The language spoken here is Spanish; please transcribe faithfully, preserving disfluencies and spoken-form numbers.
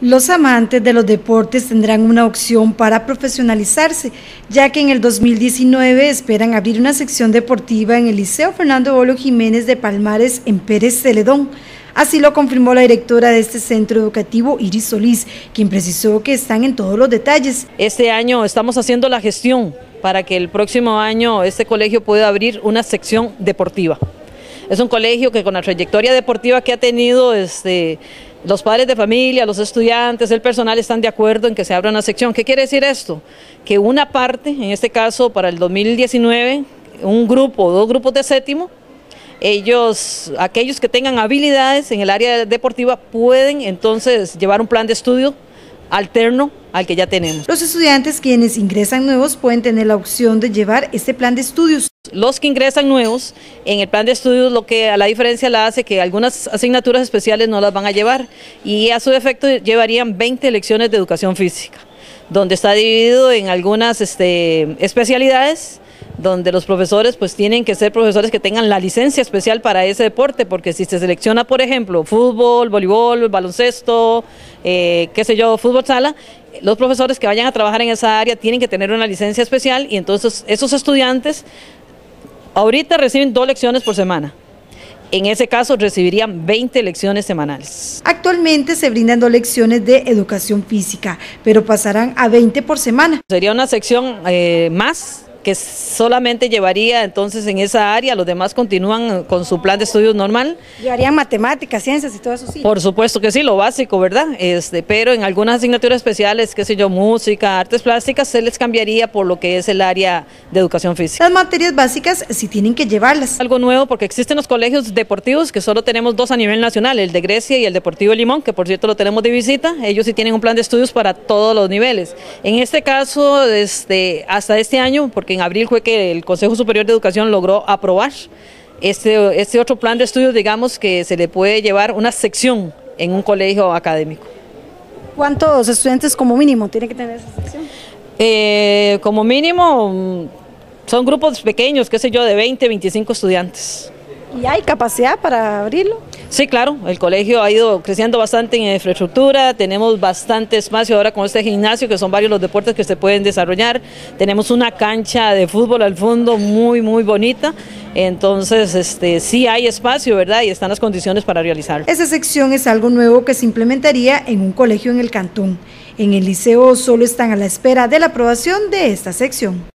Los amantes de los deportes tendrán una opción para profesionalizarse, ya que en el dos mil diecinueve esperan abrir una sección deportiva en el Liceo Fernando Bolo Jiménez de Palmares en Pérez Celedón. Así lo confirmó la directora de este centro educativo, Iris Solís, quien precisó que están en todos los detalles. Este año estamos haciendo la gestión para que el próximo año este colegio pueda abrir una sección deportiva. Es un colegio que con la trayectoria deportiva que ha tenido, este, los padres de familia, los estudiantes, el personal están de acuerdo en que se abra una sección. ¿Qué quiere decir esto? Que una parte, en este caso para el dos mil diecinueve, un grupo, dos grupos de séptimo, ellos, aquellos que tengan habilidades en el área deportiva pueden entonces llevar un plan de estudio alterno al que ya tenemos. Los estudiantes quienes ingresan nuevos pueden tener la opción de llevar este plan de estudios. Los que ingresan nuevos en el plan de estudios, lo que a la diferencia la hace que algunas asignaturas especiales no las van a llevar y a su efecto llevarían veinte lecciones de educación física, donde está dividido en algunas este, especialidades, donde los profesores pues tienen que ser profesores que tengan la licencia especial para ese deporte, porque si se selecciona, por ejemplo, fútbol, voleibol, baloncesto, eh, qué sé yo, fútbol sala, los profesores que vayan a trabajar en esa área tienen que tener una licencia especial y entonces esos estudiantes ahorita reciben dos lecciones por semana. En ese caso recibirían veinte lecciones semanales. Actualmente se brindan dos lecciones de educación física, pero pasarán a veinte por semana. Sería una sección eh, más que solamente llevaría entonces en esa área, los demás continúan con su plan de estudios normal. ¿Llevarían matemáticas, ciencias y todo eso? Sí. Por supuesto que sí, lo básico, ¿verdad? Este, pero en algunas asignaturas especiales, qué sé yo, música, artes plásticas, se les cambiaría por lo que es el área de educación física. Las materias básicas sí tienen que llevarlas. Algo nuevo porque existen los colegios deportivos que solo tenemos dos a nivel nacional, el de Grecia y el Deportivo Limón, que por cierto lo tenemos de visita, ellos sí tienen un plan de estudios para todos los niveles. En este caso, este, hasta este año, porque en abril fue que el Consejo Superior de Educación logró aprobar este, este otro plan de estudios, digamos que se le puede llevar una sección en un colegio académico. ¿Cuántos estudiantes como mínimo tienen que tener esa sección? Eh, como mínimo son grupos pequeños, qué sé yo, de veinte, veinticinco estudiantes. ¿Y hay capacidad para abrirlo? Sí, claro, el colegio ha ido creciendo bastante en infraestructura, tenemos bastante espacio ahora con este gimnasio, que son varios los deportes que se pueden desarrollar, tenemos una cancha de fútbol al fondo muy, muy bonita, entonces este, sí hay espacio, ¿verdad? Y están las condiciones para realizarlo. Esa sección es algo nuevo que se implementaría en un colegio en el cantón. En el liceo solo están a la espera de la aprobación de esta sección.